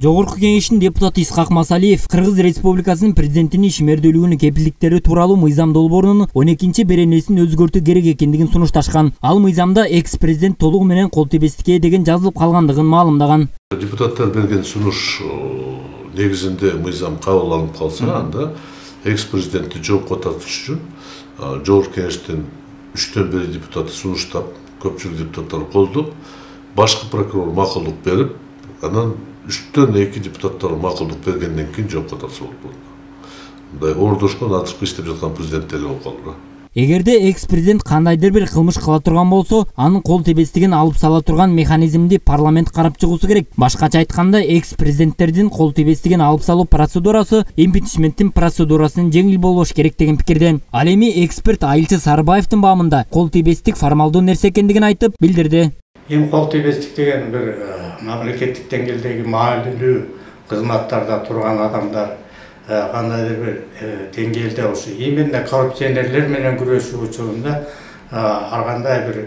Жогорку Кеңештин депутаты Исхак Масалиев Кыргыз Республикасынын президентинин ишмердүүлүгүнүн кепилдиктери тууралуу мыйзам долбоорунун 12-беренесин өзгөртүү керек экендигин сунушташкан. Ал мыйзамда экс-президент толугу менен кол тийбестикке деген жазылып калгандыгын маалымдаган. Депутаттар берген сунуш негизинде мыйзам кабыл алынып калса, анда экс-президентти жоопко тартыш үчүн Жогорку Кеңештин 3/1 депутаты сунуштап, көпчүлүк депутаттар колдоп, башкы прокурор макулдук берип, анан 3/2 депутаттар макулдук бергенден кийин жоопко тартса болот. Мындай ордошкон атышкы иштеп жаткан президент деле болуп калды. Эгерде экс-президент кандайдыр бир кылмыш кыла турган болсо, анын кол тийбестигин алып сала турган механизмди парламент карап чыгуусу керек. Башкача айтканда, экс-президенттердин кол тийбестигин алып салуу процедурасы импичменттин процедурасынын жеңил болбош керек деген пикирден. Ал эми эксперт Айылчы Сарыбаевдин баамында кол тийбестик формалдуу нерсе экендигин айтып билдирди. Эми кол тийбестик деген бир мамлекеттик деңгээлдеги маанилүү кызматтарда турган адамдар кандайдыр бир деңгээлде ушу именно коррупционерлер менен күрөшүү учурунда ар кандай бир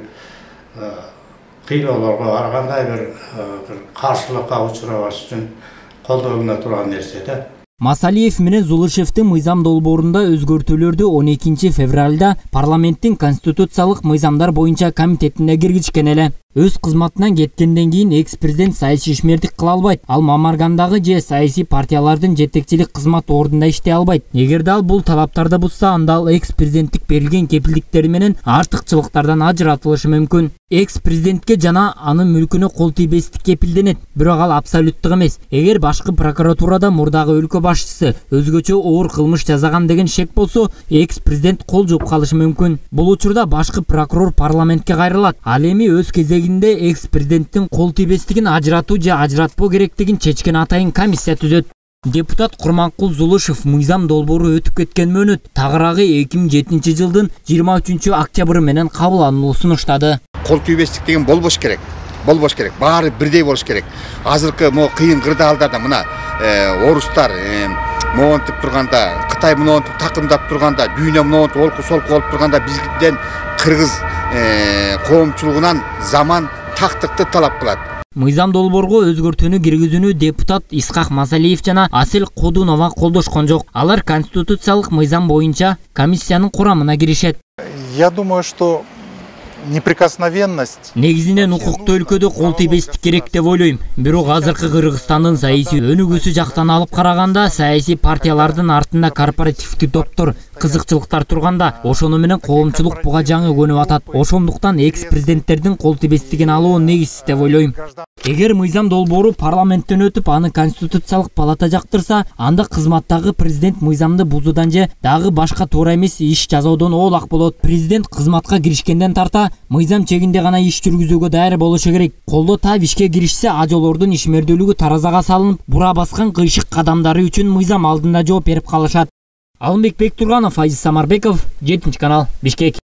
кыйноолорго, ар кандай бир каршылыкка учурабаш үчүн колдонула турган нерсе да. Масалиев менен Зулышевдин мыйзам долбоорунда өзгөртүүлөрдү 12 февралда парламенттин конституциялык мыйзамдар боюнча комитетине киргизишкен эле. Өз кызматынан кеткенден кийин экс-президент саясий ишмердик кыла албайт. Ал мамаргандагы же саясий партиялардын жетекчилик кызмат ордунда иштей албайт. Эгерде ал бул талаптарды бузса, анда ал экс-президенттик берилген кепилдиктери менен артыкчылыктардан ажыратылышы мүмкүн. Экс-президентке жана анын мүлкүнө кол тийбестик кепилденет, бирок ал абсолюттук эмес. Эгер башкы прокуратурада мурдагы өлкө башчысы өзгөчө оор кылмыш жасаган деген шек болсо, экс-президент кол жууп калышы мүмкүн. Бул учурда башкы прокурор парламентке кайрылат. Ал эми өз кезегинде экс-президенттин кол тийбестигин ажыратуу же ажыратпоо керектигин чечкен атайын комиссия түзөт. Депутат Курманкул Зулышев мыйзам долбоору өтүп кеткен мөөнөт тагыраагы 2007 жылдын 23 октябры менен кабыл алынуу сунуштады. Кол тийбестик деген болбош керек. Болбош керек. Баары бирдей болуш керек. Азыркы мо кыйын кырдаалдарда мына орустар монтип турганда, Кытай монтип такымдап турганда, дүйнө монтип олку солку болуп турганда бизден кыргыз коомчулугунан заман тактыкты талап кылат. Мыйзам долбоорго өзгөртүүнү киргизүүнү депутат Исхак Масалиев жана Асел Кодунова колдошкон жок. Алар конституциялык мыйзам боюнча комиссиянын курамына киришет. Я думаю, что неприкосновенность. Негизинен укуктуу өлкөдө кол тийбестик керек деп ойлойм. Бирок азыркы Кыргызстандын саясий өнүгүүсү жактан алып караганда, саясий партиялардын артында корпоративдик топтор, кызыкчылыктар турганда, ошону менен коомчулук буга жаңы көнүп атат. Ошондуктан экс-президенттердин кол тийбестигин алуу негизсиз деп ойлойм. Эгер мыйзам долбоору парламенттен өтүп, аны конституциялык палата жактырса, анда кызматтагы президент мыйзамды бузуудан же дагы башка туура эмес иш жасоодон оолак болот. Президент кызматка киришкенден тарта мыйзам чегинде гана иш жүргүзүүгө даяр болушу керек. Колдо таап ишке киришсе, ажолордун ишмердүүлүгү таразага салынып, бура баскан кыйшык кадамдары үчүн мыйзам алдында жооп берип калышат. Алымбек Бектурганов, Айзиз Самарбеков, 7 канал, Бишкек.